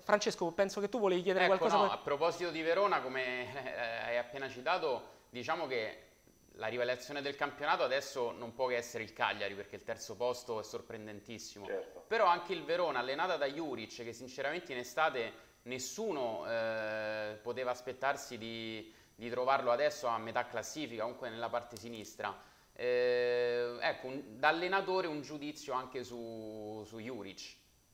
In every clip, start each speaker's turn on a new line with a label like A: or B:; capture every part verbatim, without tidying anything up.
A: Francesco, penso che tu volevi chiedere
B: Ecco,
A: qualcosa.
B: no,
A: poi...
B: a proposito di Verona, come eh, hai appena citato, diciamo che la rivelazione del campionato adesso non può che essere il Cagliari, perché il terzo posto è sorprendentissimo.
C: Certo.
B: Però anche il Verona, allenata da Juric, che sinceramente in estate nessuno eh, poteva aspettarsi di, di trovarlo adesso a metà classifica, comunque nella parte sinistra. Eh, ecco, un- da allenatore un giudizio anche su, su Juric.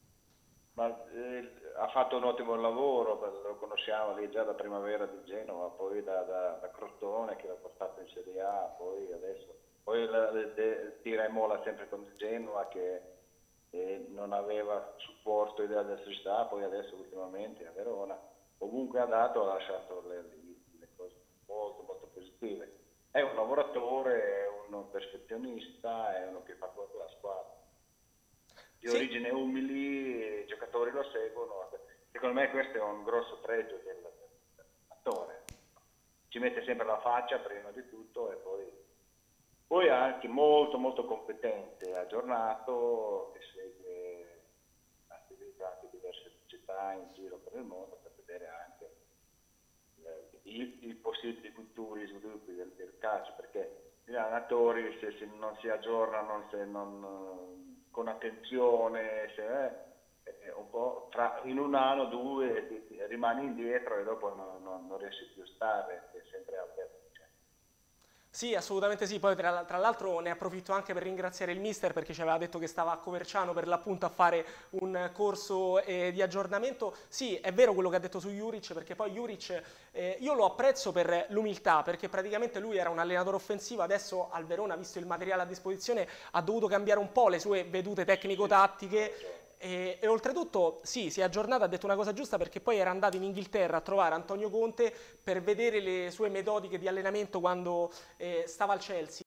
C: Ma eh, ha fatto un ottimo lavoro, lo conosciamo lì già da Primavera di Genova, poi da, da, da Crotone che l'ha portato in Serie A, poi adesso poi la, de, de, tira e molla sempre con il Genova che eh, non aveva supporto della società, poi adesso ultimamente a Verona, ovunque ha dato ha lasciato le, le cose molto molto positive. È un lavoratore, è uno perfezionista, è uno che fa proprio la squadra. Di
A: Sì,
C: origini umili, i giocatori lo seguono. Secondo me questo è un grosso pregio del- dell'attore. Ci mette sempre la faccia prima di tutto e poi, poi è anche molto molto competente, aggiornato, che segue attività di diverse società in giro per il mondo per vedere anche eh, i, i possibili futuri sviluppi del, del calcio, perché gli allenatori se, se non si aggiornano, se non con attenzione, se, eh, un po' tra, in un anno o due ti- ti rimani indietro e dopo non, non- non riesci più a stare, è sempre aperto. Cioè.
A: sì, assolutamente sì. Poi tra, tra l'altro ne approfitto anche per ringraziare il mister perché ci aveva detto che stava a Coverciano per l'appunto a fare un corso eh, di aggiornamento. Sì, è vero quello che ha detto su Juric, perché poi Juric eh, io lo apprezzo per l'umiltà, perché praticamente lui era un allenatore offensivo, adesso al Verona, visto il materiale a disposizione, ha dovuto cambiare un po' le sue vedute
C: Sì, ha
A: tecnico-tattiche.
C: ragione.
A: E, e oltretutto, sì, si è aggiornato, ha detto una cosa giusta perché poi era andato in Inghilterra a trovare Antonio Conte per vedere le sue metodiche di allenamento quando eh, stava al Chelsea.